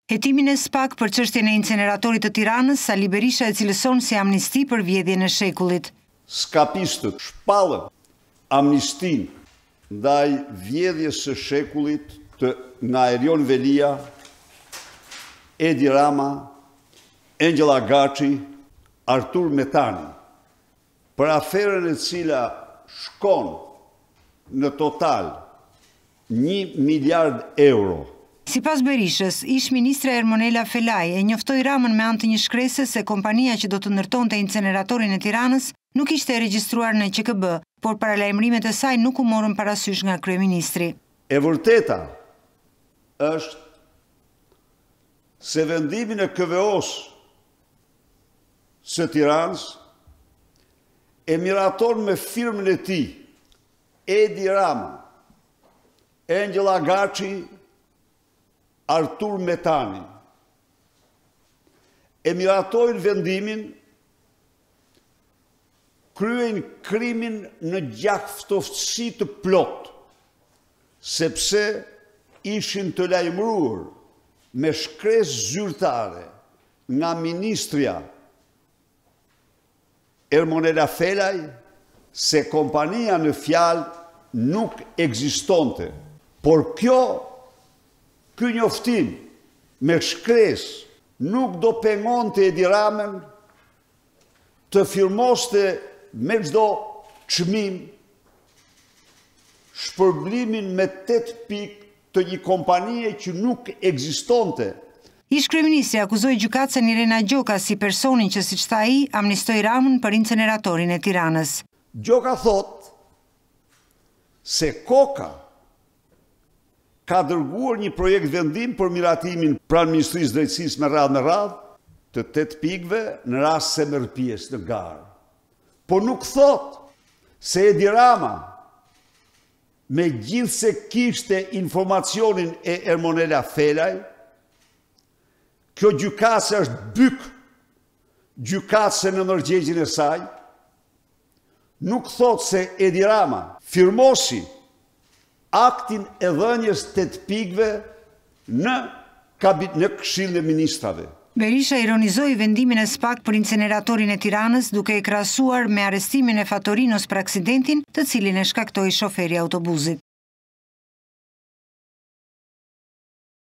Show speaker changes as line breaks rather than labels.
Hetimin e SPAK për çështjen e inceneratorit të Tiranës, Sali Berisha e cilëson si amnisti për vjedhjen e shekullit.
Skapistët shpallën amnistin ndaj vjedhjes së shekullit nga Erion Velia, Edi Rama, Angela Gaci, Artur Metani, për aferën e cila shkon në total 1 miliard euro.
Sipas Berishës, ish-ministra Ermonela Felaj e njoftoi Ramën me anë të një shkrese se kompania që do të ndërtonte inceneratorin e Tiranës nuk ishte e regjistruar në QKB, por paralajmërimet e saj nuk u morën parasysh nga kryeministri.
E vërteta është se vendimin e KVO-s së Tiranës e miraton me firmën e tij, Edi Rama, Angela Gaci, Artur Metani, e miratojnë vendimin, kryen krimin në gjaftësi të plot, sepse ishin të lajmëruar me shkresë zyrtare nga ministrja Ermonela Felaj se kompania në fjalë nuk ekzistonte, por ky njoftim me shkresë nuk do pengonte Edi Ramën të firmoste me çdo çmim shpërblimin me 8 pikë të një kompanie që nuk ekzistonte.
Ish-kryeministri akuzoi gjykatësen Irena Gjoka si personin që, siç tha ai, amnistoi Ramën për inceneratorin e Tiranës.
Gjoka thot se Koka ka dërguar një projekt vendim për miratimin pranë Ministrisë Drejtësisë me radhë të 8 pikëve në rast se merr pjesë në garë. Po nuk thot se Edi Rama, megjithse kishte informacionin e Ermonela Felaj, kjo gjykatëse është byk gjykatëse në ndërgjegjen e saj, nuk thot se Edi Rama firmosi aktin e dhënies 8 pikëve në Këshillin e Ministrave.
Berisha ironizoi vendimin e SPAK për inceneratorin e Tiranës duke e krahasuar me arrestimin e Fatorinos për aksidentin të cilin e shkaktoi shoferi i autobusit.